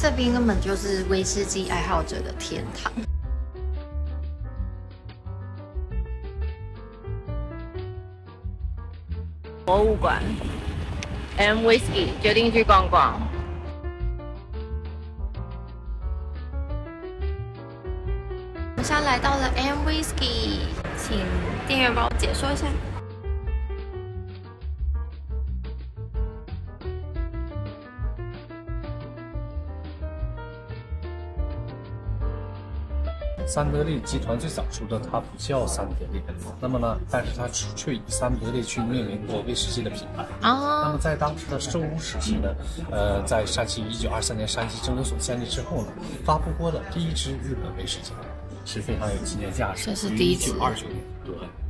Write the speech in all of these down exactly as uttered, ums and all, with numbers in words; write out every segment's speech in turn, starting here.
这边根本就是威士忌爱好者的天堂。博物馆 ，M Whisky 决定去逛逛。我们现在来到了 M Whisky， 请店员帮我解说一下。 三得利集团最早出的它不叫三得利，那么呢，但是它却以三得利去命名过威士忌的品牌。 哦。 那么在当时的收乌时期呢，呃，在山西一九二三年山西蒸馏所建立之后呢，发布过的第一支日本威士忌，是非常有纪念价值。 这是第一支。 一九二九年，对。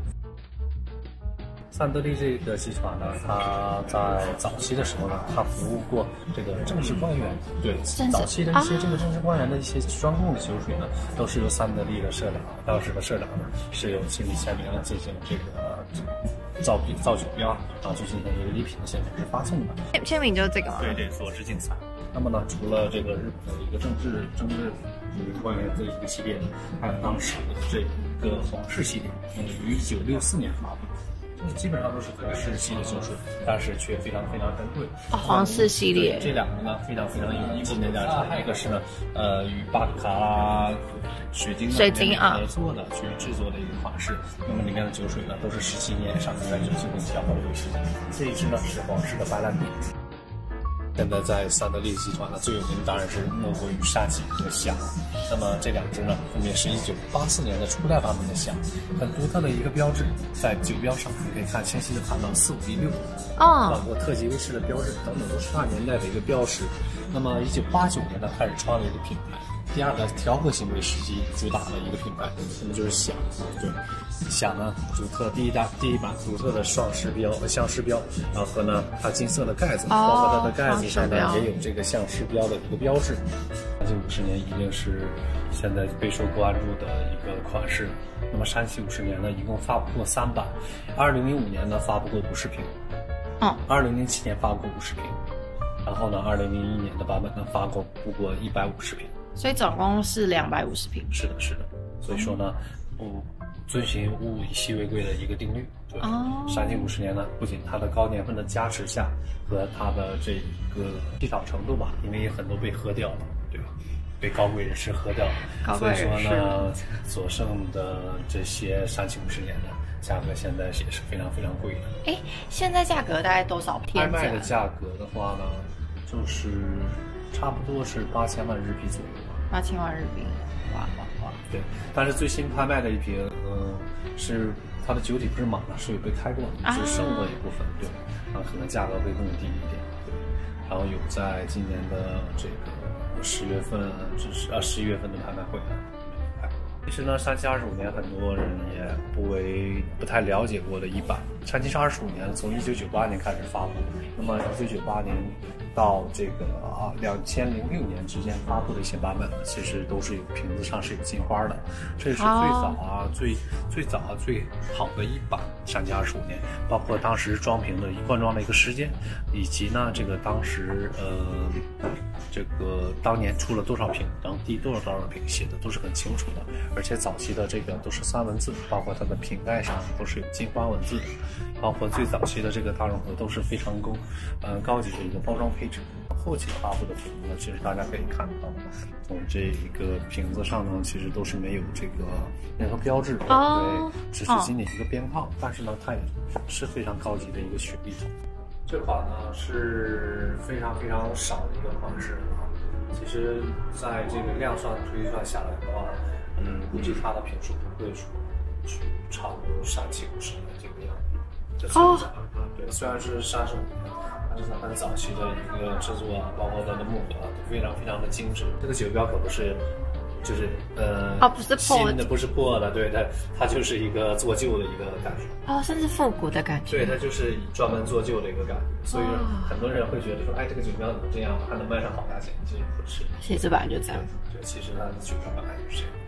三得利这个集团呢，它在早期的时候呢，它服务过这个正式官员。对，早期的一些这个正式官员的一些专供的酒水呢，都是由三得利的社长，当时的社长呢是由亲笔签名进行这个造笔造酒标，然后就进行一个礼品的现场是发送的。 签名就是这个吗？对对，佐治竞彩。那么呢，除了这个日本的一个政治政治官员这一个系列呢，还有当时的这个皇室系列，嗯，于一九六四年发布。 基本上都是皇室系的酒水，但是却非常非常珍贵。 哦，皇室系列这两个呢，非常非常有纪念价值。还有一个是呢，呃，与巴卡拉水晶水晶啊合作的去制作的一个款式。那么里面的酒水呢，都是十七年以上在酒进行调和的威士忌。这一支呢是皇室的白兰地。 现在在三得利集团呢，最有名当然是莫过于沙棘和响。那么这两支呢，分别是一九八四年的初代版本的响，很独特的一个标志，在酒标上你可以看清晰的看到四五一六， 哦， 包括特级威士的标志等等，都是那年代的一个标识。那么一九八九年呢，开始创立了品牌。 第二个调和型威士忌主打的一个品牌，那么就是响，对，响呢独特第一代第一版独特的双狮标呃象狮标，然后和呢它金色的盖子，包括它的盖子上呢也有这个象狮标的一个标志。山西五十年一定是现在备受关注的一个款式。那么山西五十年呢，一共发布过三版，二零零五年呢发布过五十瓶， 嗯， 二零零七年发布过五十瓶，然后呢二零零一年的版本呢发布过一百五十瓶。 所以总共是两百五十瓶。 是的，是的。所以说呢，不遵循物以稀为贵的一个定律。对。哦。山西五十年呢，不仅它的高年份的加持下和它的这个稀少程度吧，因为很多被喝掉了，对吧？被高贵人士喝掉了。 高贵人士。 所以说呢，所剩的这些山西五十年的价格现在也是非常非常贵的。 哎，现在价格大概多少？ 拍卖的价格的话呢，就是差不多是八千万日币左右。 八千万日币，哇哇哇！ 对，但是最新拍卖的一瓶，嗯，是它的酒体不是满的，是有被开过的，只剩了一部分，对，啊，可能价格会更低一点，对。然后有在今年的这个十月份，就是啊十一月份的拍卖会呢，其实呢，山西二十五年很多人也不为不太了解过的一版，山西是二十五年，从一九九八年开始发布，那么一九九八年。 到这个啊，两千零六年之间发布的一些版本呢，其实都是有瓶子上是有金花的，这是最早啊、oh. 最最早啊最好的一版山西二十五年，包括当时装瓶的灌装的一个时间，以及呢这个当时呃这个当年出了多少瓶，然后第多少多少瓶写的都是很清楚的，而且早期的这个都是三文字，包括它的瓶盖上都是有金花文字的，包括最早期的这个大融合都是非常高呃高级的一个包装配置。 后期发布的瓶子呢，其实大家可以看到，从这个瓶子上呢，其实都是没有这个任何标志， 哦、 对，只是仅仅一个编号，但是呢，它也是非常高级的一个雪莉桶。这款呢是非常非常少的一个款式啊，其实在这个量算推算下来的话，嗯，估计它的瓶数不会说去超过三七五十的这个样子。哦，对，虽然是三十五年。 这是很早期的一个制作啊，包括它的木盒都非常非常的精致。这个酒标可不是，就是呃， 哦，不是破新的，不是破的，对它，它就是一个做旧的一个感觉。 哦，甚至复古的感觉。 对，它就是专门做旧的一个感觉。所以很多人会觉得说，哎，这个酒标怎么这样，还能卖上好价钱？其实不是， 其实本来就这样。 对，其实它的酒标本来就是这样。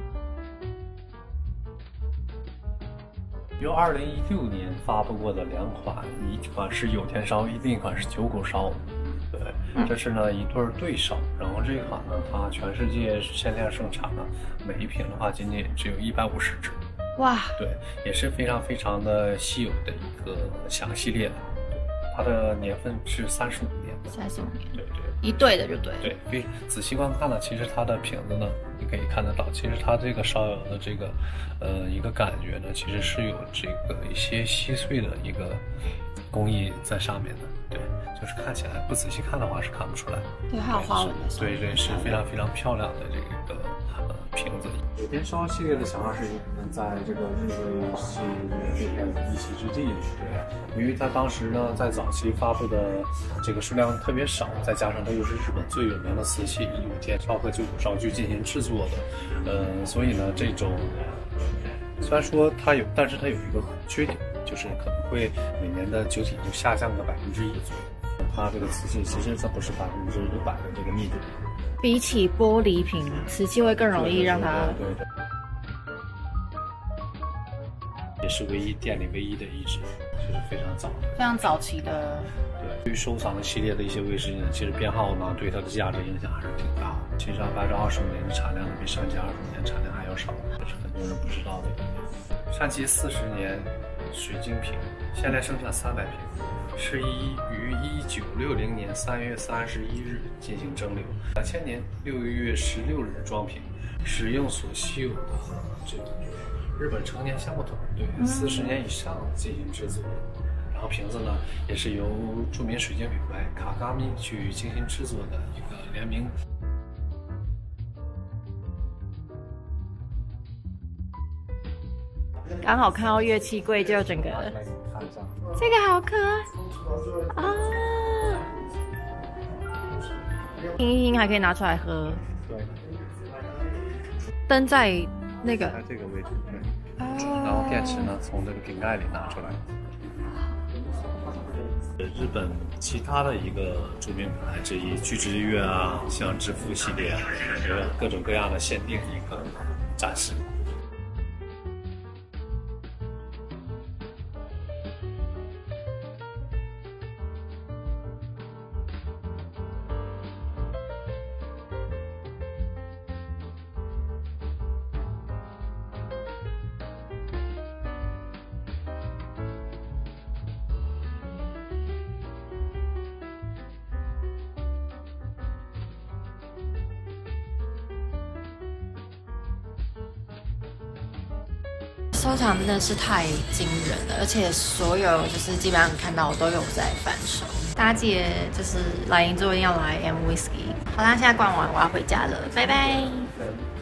由二零一六年发布过的两款，一款是有田烧，另一款是九口烧。对， 对，这是呢一对对手，然后这一款呢，它全世界限量生产的，每一瓶的话仅仅只有一百五十支。 哇， 对，也是非常非常的稀有的一个响系列的，它的年份是三十五年的。 三十五年， 对对， 一对的就对。 对，非仔细观看呢，其实它的瓶子呢，你可以看得到，其实它这个烧窑的这个，呃，一个感觉呢，其实是有这个一些稀碎的一个工艺在上面的。对，就是看起来不仔细看的话是看不出来。 对，还有花纹的。 对对，是非常非常漂亮的这个呃瓶子。有天烧系列的想法是在这个日威是这个一席之地，对，因为它当时呢在早期发布的这个数量特别少，再加上它又是日本最有名的瓷器，以五天烧和九九烧去进行制作的，呃，所以呢这种虽然说它有，但是它有一个缺点，就是可能会每年的酒体就下降个百分之一左右。它这个瓷器其实它不是百分之百的这个密度。 比起玻璃瓶，瓷器会更容易让它。 对对对。也是唯一店里唯一的一支，就是非常早的， 非常早期的。 对，对于收藏系列的一些威士忌呢，其实编号呢对它的价值影响还是挺大的。其实按照二十五年的产量呢，比上期二十五年产量还要少，这是很多人不知道的一点。上期四十年水晶瓶，现在生产三百瓶。是以于一九六零年三月三十一日进行蒸馏，两千年六月十六日装瓶，使用所稀有的这个日本成年橡木桶，对，四十年以上进行制作。然后瓶子呢，也是由著名水晶品牌卡卡米去精心制作的一个联名。 刚好看到乐器柜，就整个。这个好可爱啊！听一听，还可以拿出来喝。 对。 灯在那个。 在这个位置，对。哦。然后电池呢，从这个瓶盖里拿出来。日本其他的一个著名品牌之一，居之月啊，像之富系列，有各种各样的限定一个展示。 收藏真的是太惊人了，而且所有就是基本上看到我都有在翻手。大家记得就是来银座一定要来 M Whisky。好啦，现在逛完我要回家了，拜拜。